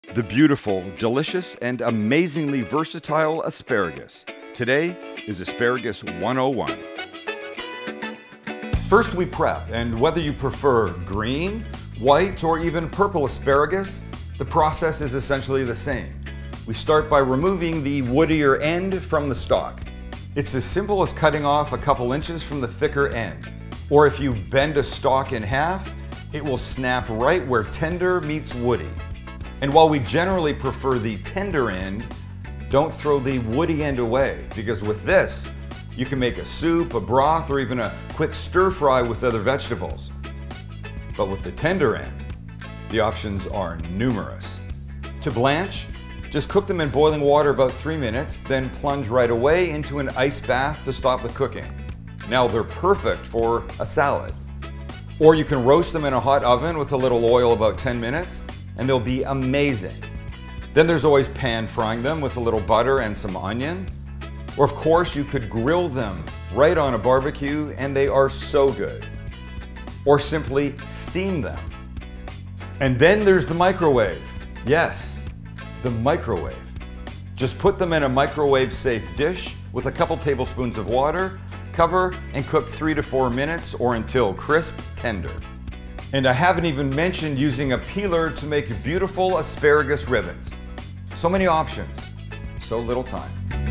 The beautiful, delicious, and amazingly versatile asparagus. Today is Asparagus 101. First we prep, and whether you prefer green, white, or even purple asparagus, the process is essentially the same. We start by removing the woodier end from the stalk. It's as simple as cutting off a couple inches from the thicker end. Or if you bend a stalk in half, it will snap right where tender meets woody. And while we generally prefer the tender end, don't throw the woody end away, because with this, you can make a soup, a broth, or even a quick stir fry with other vegetables. But with the tender end, the options are numerous. To blanch, just cook them in boiling water about 3 minutes, then plunge right away into an ice bath to stop the cooking. Now they're perfect for a salad. Or you can roast them in a hot oven with a little oil about 10 minutes, and they'll be amazing. Then there's always pan frying them with a little butter and some onion. Or of course you could grill them right on a barbecue and they are so good. Or simply steam them. And then there's the microwave. Yes, the microwave. Just put them in a microwave safe dish with a couple tablespoons of water, cover and cook 3 to 4 minutes or until crisp tender. And I haven't even mentioned using a peeler to make beautiful asparagus ribbons. So many options, so little time.